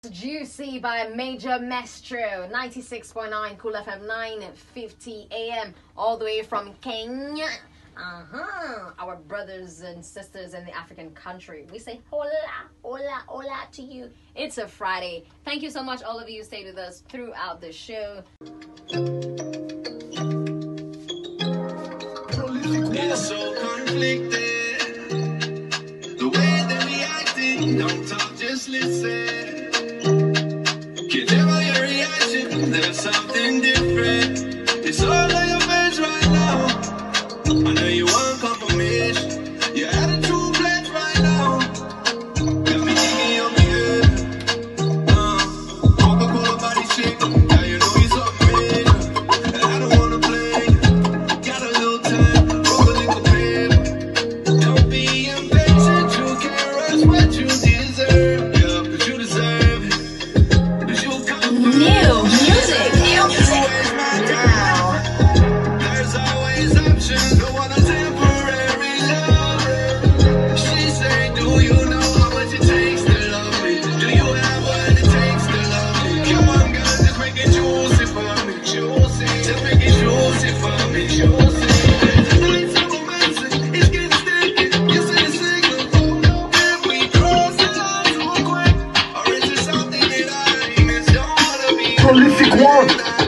Juicy by Major Maestro, 96.9 Cool FM, 9:50 a.m. all the way from Kenya. Our brothers and sisters in the African country. We say hola, hola, hola to you. It's a Friday. Thank you so much, all of you who stayed with us throughout the show. It's so conflicted. The way that we acting, don't talk, just listen. Can't tell by your reaction, there's something different. It's all on your face right now. I know you want confirmation. Your attitude flat right now. Got me thinking your behavior. Coca-Cola body shape. Now you know you're something major. And I don't wanna play. Got a little time, roll a little paper. Don't be impatient, you can't rush what you deserve. Yeah, 'cause you deserve it. 'Cause you come New music now. There's always options, don't want a temporary love. She say, do you know how much it takes to love me? Do you have what it takes to love me? Come on, girl, just make it juicy for me. Juicy, just make it juicy for me. Juicy. Tonight's so romantic, it's getting sticky. You see the signal, if we cross the line too quick, or is it something that I miss? Don't wanna be prolific one.